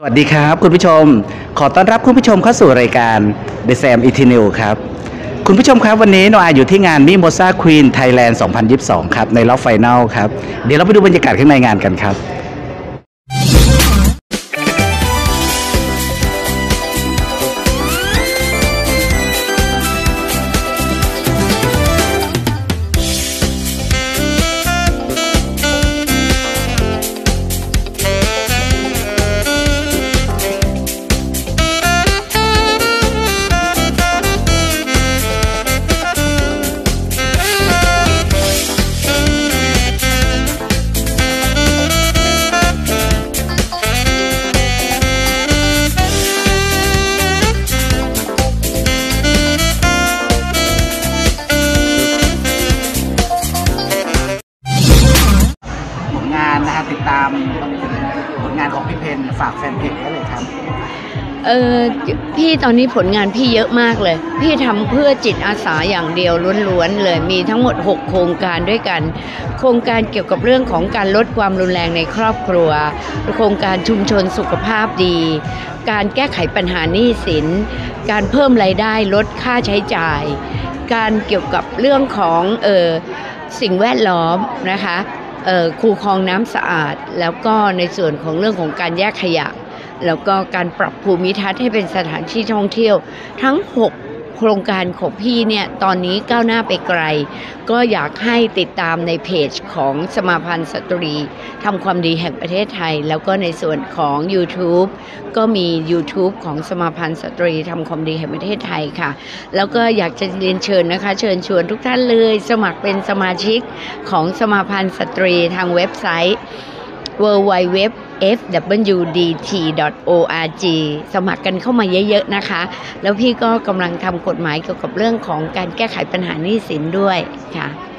สวัสดีครับคุณผู้ชมขอต้อนรับคุณผู้ชมเข้าสู่รายการ The Sam e t i n e w ครับคุณผู้ชมครับวันนี้โนอาอยู่ที่งาน Mimosa Queen Thailand 2022 ครับในรอบไฟนอลครับเดี๋ยวเราไปดูบรรยากาศข้างในงานกันครับติดตามผลงานของพี่เพนฝากแฟนเพจได้เลยครับพี่ตอนนี้ผลงานพี่เยอะมากเลยพี่ทำเพื่อจิตอาสาอย่างเดียวล้วนๆเลยมีทั้งหมด6โครงการด้วยกันโครงการเกี่ยวกับเรื่องของการลดความรุนแรงในครอบครัวโครงการชุมชนสุขภาพดีการแก้ไขปัญหาหนี้สินการเพิ่มรายได้ลดค่าใช้จ่ายการเกี่ยวกับเรื่องของสิ่งแวดล้อมนะคะคูคลองน้ำสะอาดแล้วก็ในส่วนของเรื่องของการแยกขยะแล้วก็การปรับภูมิทัศน์ให้เป็นสถานที่ท่องเที่ยวทั้ง6โครงการของพี่เนี่ยตอนนี้ก้าวหน้าไปไกลก็อยากให้ติดตามในเพจของสมาพันธ์สตรีทำความดีแห่งประเทศไทยแล้วก็ในส่วนของ YouTube ก็มี YouTube ของสมาพันธ์สตรีทำความดีแห่งประเทศไทยค่ะแล้วก็อยากจะเรียนเชิญนะคะเชิญชวนทุกท่านเลยสมัครเป็นสมาชิกของสมาพันธ์สตรีทางเว็บไซต์ www.fwdt.org สมัครกันเข้ามาเยอะๆนะคะแล้วพี่ก็กำลังทำกฎหมายเกี่ยวกับเรื่องของการแก้ไขปัญหาหนี้สินด้วยค่ะ